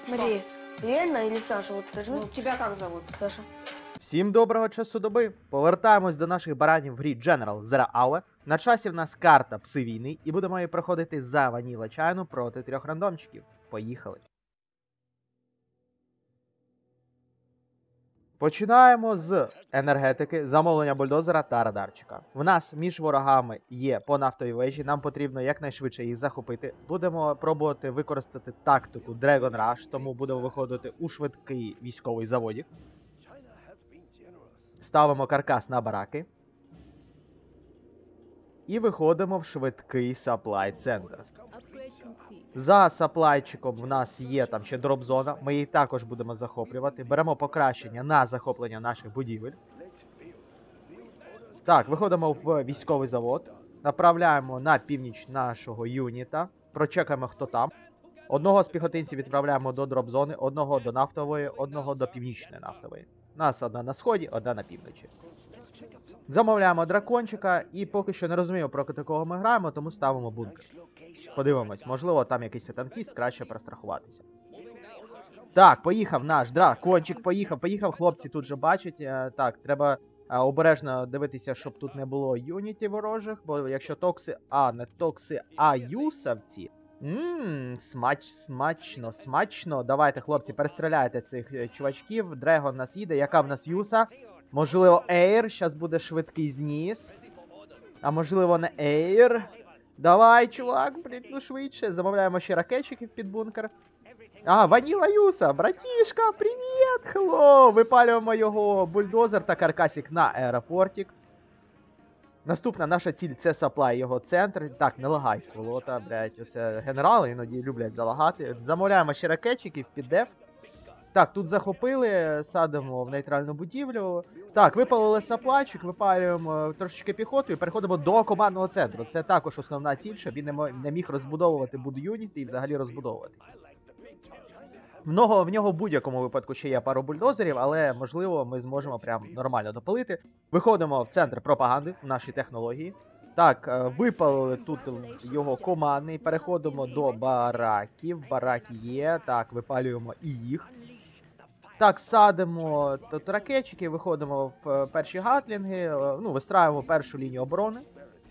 Мария, реально или Саша? Вот скажи. Ну, тебя как зовут? Саша. Всім доброго часу доби! Повертаємось до наших баранів в грі General Zero Hour. На часі в нас карта Пси війни, і будемо її проходити за Ваніла Чайну проти 3 рандомчиків. Поїхали! Починаємо з енергетики, замовлення бульдозера та радарчика. В нас між ворогами є по нафтовій вежі, нам потрібно якнайшвидше їх захопити. Будемо пробувати використати тактику Dragon Rush, тому будемо виходити у швидкий військовий заводік. Ставимо каркас на бараки. І виходимо в швидкий саплай центр. За саплайчиком в нас є там ще дроп-зона. Ми її також будемо захоплювати. Беремо покращення на захоплення наших будівель. Так, виходимо в військовий завод. Направляємо на північ нашого юніта. Прочекаємо, хто там. Одного з піхотинців відправляємо до дроп-зони, одного до нафтової, одного до північної нафтової. Нас одна на сході, одна на півночі. Замовляємо дракончика і поки що не розуміємо, проти кого ми граємо, тому ставимо бункер. Подивимось, можливо, там якийсь танкіст, краще перестрахуватися. Так, поїхав наш дракончик, поїхав, хлопці тут же бачать. Так, треба обережно дивитися, щоб тут не було юнітів ворожих, бо якщо токси, не токси, а юсавці. Смачно. Давайте, хлопці, перестріляйте цих чувачків. Дрегон в нас їде. Яка в нас юса? Можливо, Ейр. Щас буде швидкий зніс. А можливо, не Ейр. Давай, чувак, блін, ну швидше. Замовляємо ще ракетчиків під бункер. Ваніла Юса, братішка, привіт, хелло. Випалюємо його бульдозер та каркасик на аеропортик. Наступна наша ціль — це саплай його центр. Так, не лагай, сволота, блядь. Оце генерали іноді люблять залагати. Замовляємо ще ракетчиків під деф. Так, тут захопили, садимо в нейтральну будівлю. Так, випалили саплайчик, випалюємо трошечки піхоту і переходимо до командного центру. Це також основна ціль, щоб він не міг розбудовувати буд-юніти і взагалі розбудовуватись. В нього в будь-якому випадку ще є пару бульдозерів, але, можливо, ми зможемо прям нормально допалити. Виходимо в центр пропаганди в нашій технології. Так, випалили тут його командний, переходимо до бараків. Бараки є, так, випалюємо і їх. Так, садимо тут ракетчики, виходимо в перші гатлінги, вистраюємо першу лінію оборони.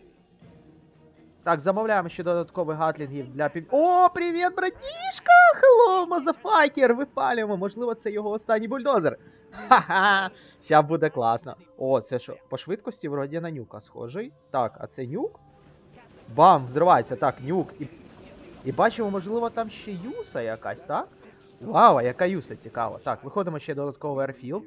Так, замовляємо ще додаткових гатлінгів для О, привіт, братішка! Хелло, мазафакер! Випалюємо, можливо, це його останній бульдозер. Ха-ха! Ща буде класно. О, це що? По швидкості вроді на нюка схожий. Так, а це нюк? Бам, взривається. Так, нюк. І бачимо, можливо, там ще юса якась, так? Вау, а яка юса, цікаво. Так, виходимо ще додатковий airfield.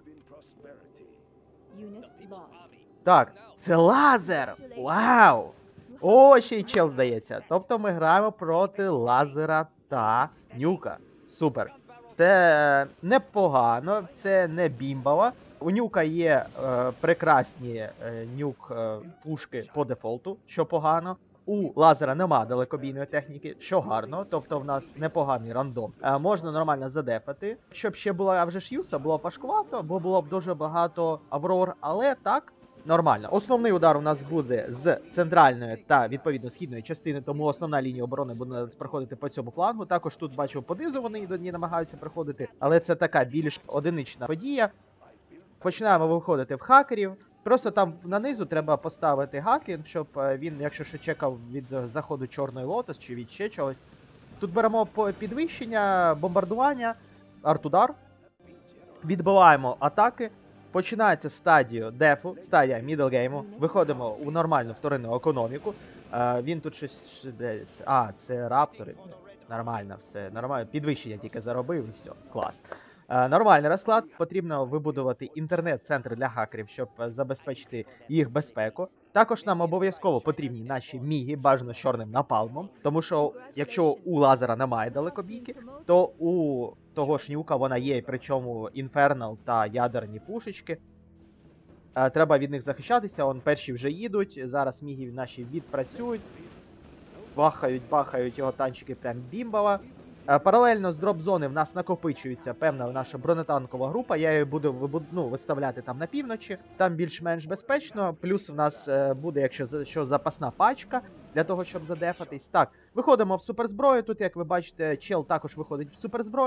Так, це лазер! Вау! О, ще й чел, здається. Тобто ми граємо проти лазера та нюка. Супер. Це непогано, це не бімбово. У нюка є прекрасні нюк-пушки по дефолту, що погано. У лазера нема далекобійної техніки, що гарно, тобто в нас непоганий рандом. Можна нормально задефати. Щоб ще була, а вже ж юса, було важкувато, бо було б дуже багато аврор, але так, нормально. Основний удар у нас буде з центральної та, відповідно, східної частини, тому основна лінія оборони буде проходити по цьому флангу. Також тут, бачу, понизу вони іноді намагаються проходити, але це така більш одинична подія. Починаємо виходити в хакерів. Просто там нанизу треба поставити гатлінг, щоб він, якщо що чекав від заходу Чорної Лотос чи від ще чогось. Тут беремо підвищення, бомбардування, артудар. Відбиваємо атаки. Починається стадія дефу, стадія мідлгейму. Виходимо у нормальну вторинну економіку. Він тут щось... це раптори. Нормально все. Нормально. Підвищення тільки заробив і все. Клас. Нормальний розклад. Потрібно вибудувати інтернет-центр для хакерів, щоб забезпечити їх безпеку. Також нам обов'язково потрібні наші міги, бажано з чорним напалмом. Тому що, якщо у лазера немає далекобійки, то у того ж нюка вона є, причому інфернал та ядерні пушечки. Треба від них захищатися, перші вже їдуть, зараз міги наші відпрацюють. Бахають його танчики прям бімбово. Паралельно з дроп-зони в нас накопичується певна наша бронетанкова група, я її буду виставляти там на півночі, там більш-менш безпечно, плюс в нас буде, якщо запасна пачка, для того, щоб задефатись. Так, виходимо в суперзброю, тут, як ви бачите, чел також виходить в суперзброю.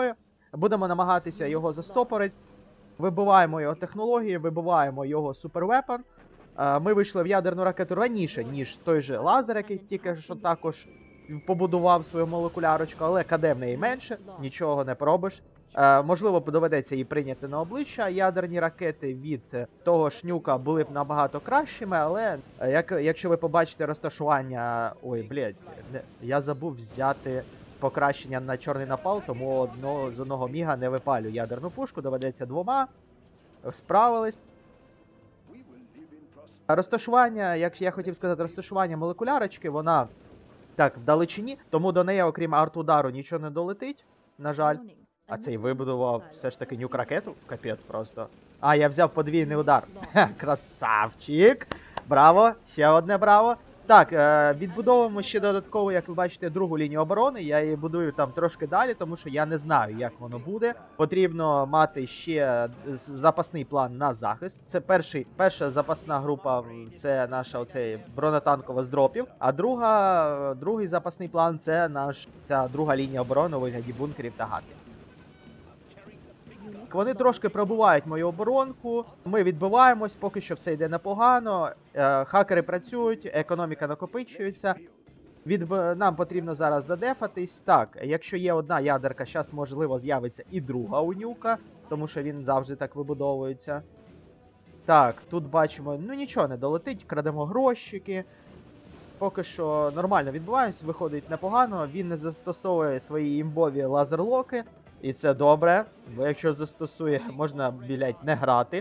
Будемо намагатися його застопорити. Вибиваємо його технології, вибиваємо його супервепон. Ми вийшли в ядерну ракету раніше, ніж той же лазер, який тільки що також побудував свою молекулярочку, але КД в неї менше, нічого не поробиш. Можливо, доведеться її прийняти на обличчя. Ядерні ракети від того ж Нюка були б набагато кращими, але якщо ви побачите розташування... Ой, блядь, я забув взяти покращення на чорний напал, тому з одного міга не випалю ядерну пушку, доведеться двома. Справились. Розташування, як я хотів сказати, розташування молекулярочки, вона так вдалечині, тому до неї, окрім арт-удару, нічого не долетить, на жаль. А цей вибудував все ж таки нюк-ракету? Капець просто. А, я взяв подвійний удар. Ха, красавчик! Браво! Ще одне браво! Так, відбудовуємо ще додатково, як ви бачите, другу лінію оборони. Я її будую там трошки далі, тому що я не знаю, як воно буде. Потрібно мати ще запасний план на захист. Це перша запасна група, це наша бронетанкова з дропів. А другий запасний план це ця друга лінія оборони у вигляді бункерів та гаків. Вони трошки пробувають мою оборонку, ми відбиваємось, поки що все йде непогано, хакери працюють, економіка накопичується. Нам потрібно зараз задефатись. Так, якщо є одна ядерка, зараз можливо з'явиться і друга у Нюка, тому що він завжди так вибудовується. Так, тут бачимо, ну нічого не долетить, крадемо грошики. Поки що нормально відбуваємось, виходить непогано, він не застосовує свої імбові лазерлоки. І це добре, бо якщо застосує, можна, блядь, не грати.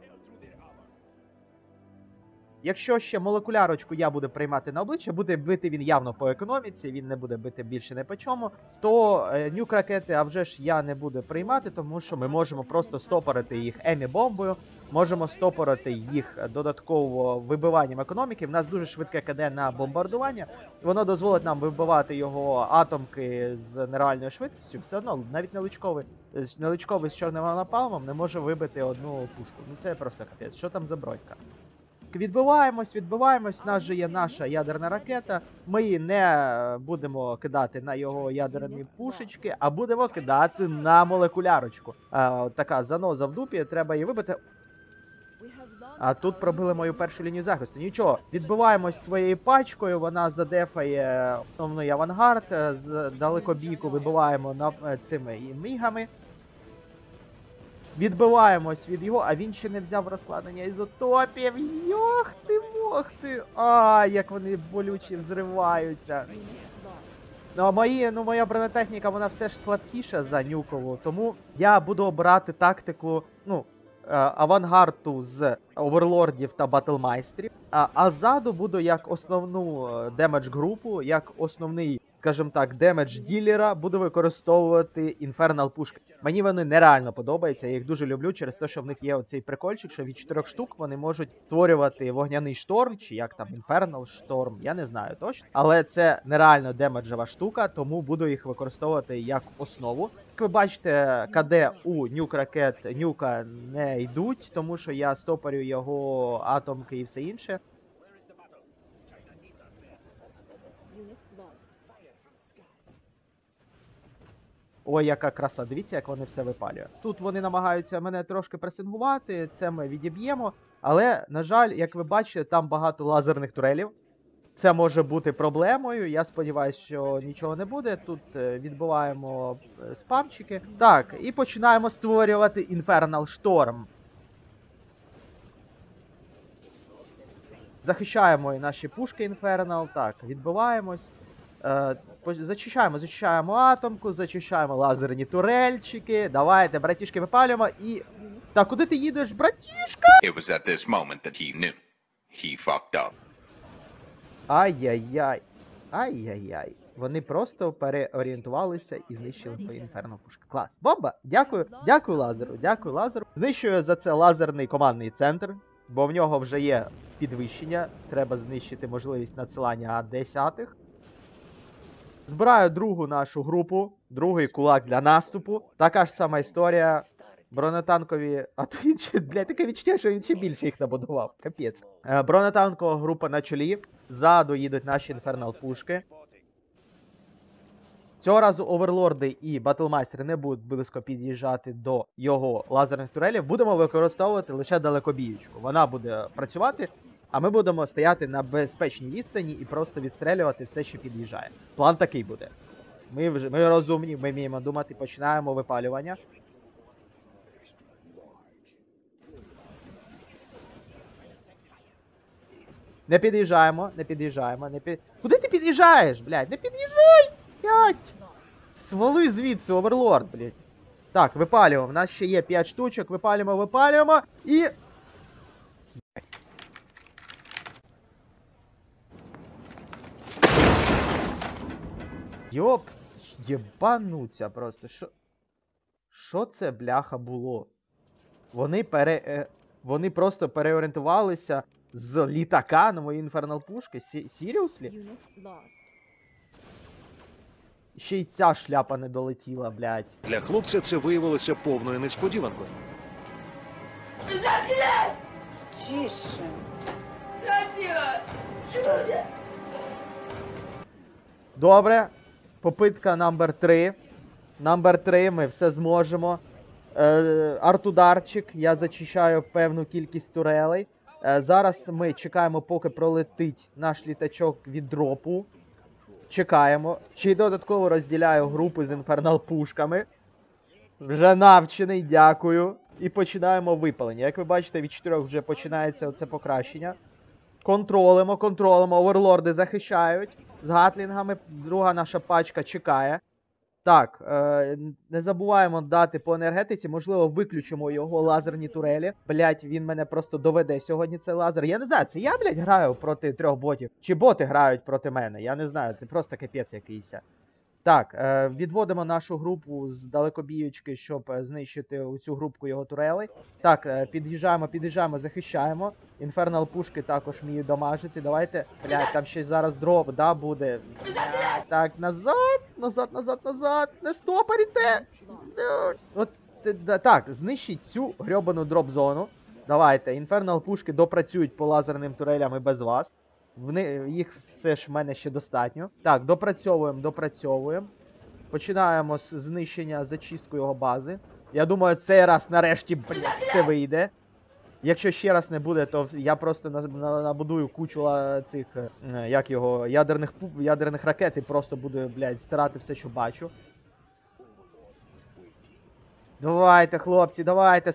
Якщо ще молекулярочку я буду приймати на обличчя, буде бити він явно по економіці, він не буде бити більше не по чому, то нюк-ракети, а вже ж я не буду приймати, тому що ми можемо просто стопорити їх емі-бомбою, можемо стопорити їх додатково вибиванням економіки. В нас дуже швидке КД на бомбардування, воно дозволить нам вибивати його атомки з нереальною швидкістю, все одно навіть наличковий з чорним напалмом не може вибити одну пушку. Ну це просто капець, що там за бродька? Відбиваємось, в нас же є наша ядерна ракета, ми її не будемо кидати на його ядерні пушечки, а будемо кидати на молекулярочку. Така заноза в дупі, треба її вибити. А тут пробили мою першу лінію захисту. Нічого, відбиваємось своєю пачкою, вона задефає основний авангард, з далекобійку вибиваємо цими мігами. Відбиваємось від його, а він ще не взяв розкладення ізотопів. Йох ти, мох ти. Як вони болючі взриваються. Моя бронетехніка, вона все ж слабкіша за нюкову, тому я буду обирати тактику, авангарту з оверлордів та батлмайстрів, а ззаду буду як основну демедж-групу, як основний, скажімо так, демедж-ділера, буду використовувати інфернал пушки. Мені вони нереально подобаються, я їх дуже люблю через те, що в них є оцей прикольчик, що від 4 штук вони можуть створювати вогняний шторм, чи як там, інфернал шторм, я не знаю точно. Але це нереально демеджева штука, тому буду їх використовувати як основу. Як ви бачите, КД у нюк-ракет нюка не йдуть, тому що я стопорю його атомки і все інше. Ой, яка краса, дивіться, як вони все випалюють. Тут вони намагаються мене трошки пресингувати, це ми відіб'ємо. Але, на жаль, як ви бачите, там багато лазерних турелів. Це може бути проблемою, я сподіваюся, що нічого не буде. Тут відбиваємо спамчики. Так, і починаємо створювати Infernal Storm. Захищаємо і наші пушки Infernal, так, відбиваємось. Зачищаємо атомку, зачищаємо лазерні турельчики. Давайте, братішки, випалюємо і... Так, куди ти їдеш, братішка? It was at this moment that he knew. He fucked up. Ай-яй-яй. Ай-яй-яй. Вони просто переорієнтувалися і знищили мою інферно пушку. Клас. Бомба! Дякую. Дякую лазеру. Дякую лазеру. Знищую за це лазерний командний центр, бо в нього вже є підвищення. Треба знищити можливість надсилання А-10. Збираю другу нашу групу, другий кулак для наступу. Така ж сама історія. Бронетанкові... А то він ще, блядь, таке відчуття, що він ще більше їх набудував. Капець. Бронетанкова група на чолі. Ззаду їдуть наші інфернал пушки. Цього разу оверлорди і батлмайстери не будуть близько під'їжджати до його лазерних турелів. Будемо використовувати лише далекобіючку. Вона буде працювати, а ми будемо стояти на безпечній відстані і просто відстрелювати все, що під'їжджає. План такий буде. Ми розумні, ми вміємо думати, починаємо випалювання. Не під'їжджаємо. Куди ти під'їжджаєш, блядь? Не під'їжджай! Блядь! Свали звідси, оверлорд, блядь. Так, випалюємо. У нас ще є 5 штучок. Випалюємо і... Йоп, єбануться просто. Що це, бляха, було? Вони просто переорієнтувалися з літака на мої інфернал пушки? Seriously? Ще й ця шляпа не долетіла, блядь. Для хлопця це виявилося повною несподіванкою. Тише. Добре. Попитка номер 3. Номер 3, ми все зможемо. Артударчик, я зачищаю певну кількість турелей. Зараз ми чекаємо, поки пролетить наш літачок від дропу. Чекаємо. Ще й додатково розділяю групи з інфернал-пушками. Вже навчений, дякую. І починаємо випалення. Як ви бачите, від 4 вже починається оце покращення. Контролимо. Оверлорди захищають з гатлінгами. Друга наша пачка чекає. Так, не забуваємо дати по енергетиці. Можливо, виключимо його лазерні турелі. Блять, він мене просто доведе сьогодні, цей лазер. Я не знаю, це я, блять, граю проти 3 ботів. Чи боти грають проти мене? Я не знаю, це просто капець якийсь. Так, відводимо нашу групу з далекобіючки, щоб знищити цю групку його турелей. Так, під'їжджаємо, захищаємо. Інфернал пушки також вміють дамажити. Давайте, блядь, там ще зараз дроп, да, буде. Так, назад. Не стопоріте. От, так, знищіть цю грьобану дроп-зону. Давайте, інфернал пушки допрацюють по лазерним турелям і без вас. Їх все ж в мене ще достатньо. Так, допрацьовуємо. Починаємо з знищення, зачистку його бази. Я думаю, цей раз нарешті, блядь, все вийде. Якщо ще раз не буде, то я просто набудую кучу цих, ядерних ракет і просто буду, блядь, стирати все, що бачу. Давайте, хлопці, давайте,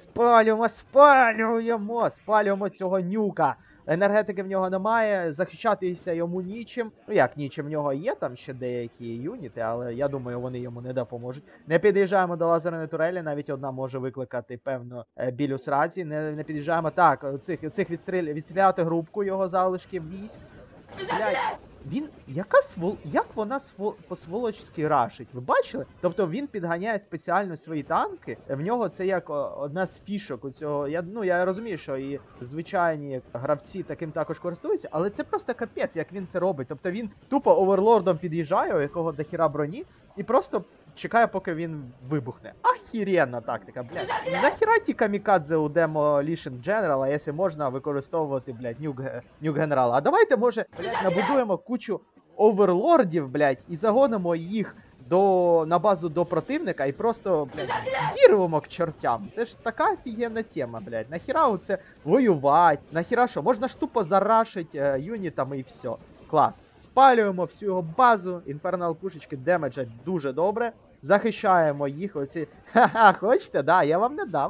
спалюємо цього нюка. Енергетики в нього немає, захищатися йому нічим. Ну як нічим, в нього є там ще деякі юніти, але я думаю, вони йому не допоможуть. Не під'їжджаємо до лазерної турелі, навіть одна може викликати, певно, біль у сраці. Не під'їжджаємо. Так, цих відстріляти групку його залишків військ. Блядь, як вона по-сволочськи рашить, ви бачили? Тобто він підганяє спеціально свої танки, в нього це як одна з фішок у цього. Я розумію, що і звичайні гравці таким також користуються, але це просто капець, як він це робить. Тобто він тупо оверлордом під'їжджає, у якого дохіра броні, і просто чекає, поки він вибухне. Ахіренна тактика, блядь. Нахіра ті камікадзе у Demolition General, а якщо можна використовувати, блядь, нюк генерала. А давайте, може, блядь, набудуємо кучу оверлордів, блядь, і загонимо їх на базу до противника і просто, блядь, дірвемо к чортям. Це ж така офігенна тема, блядь. Нахіра оце воювати? Нахіра що? Можна ж тупо зарашить юнітами і все. Клас. Спалюємо всю його базу, інфернал пушечки демеджать дуже добре. Захищаємо їх оці. Ха-ха, хочете? Да, я вам не дав.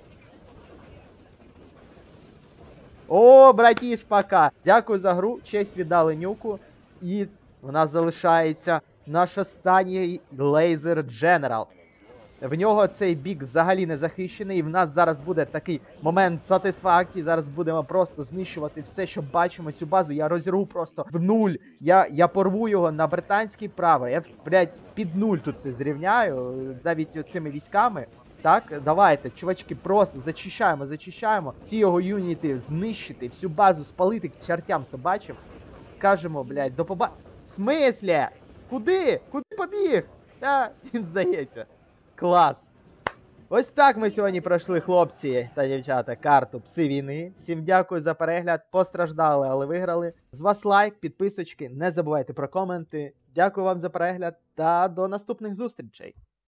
О, братіш, пока. Дякую за гру, честь віддали нюку. І в нас залишається наш останній лейзер General. В нього цей бік взагалі не захищений, і в нас зараз буде такий момент сатисфакції. Зараз будемо просто знищувати все, що бачимо. Цю базу я розірву просто в нуль. Я порву його на британський прапор. Я, блядь, під нуль тут це зрівняю, навіть цими військами. Так, давайте, чувачки, просто зачищаємо. Ці його юніти знищити, всю базу спалити к чертям собачим. Кажемо, блядь, до поба... В смислі? Куди? Куди побіг? Він здається. Клас. Ось так ми сьогодні пройшли, хлопці та дівчата, карту Пси війни. Всім дякую за перегляд. Постраждали, але виграли. З вас лайк, підписочки. Не забувайте про коменти. Дякую. Дякую вам за перегляд та до наступних зустрічей.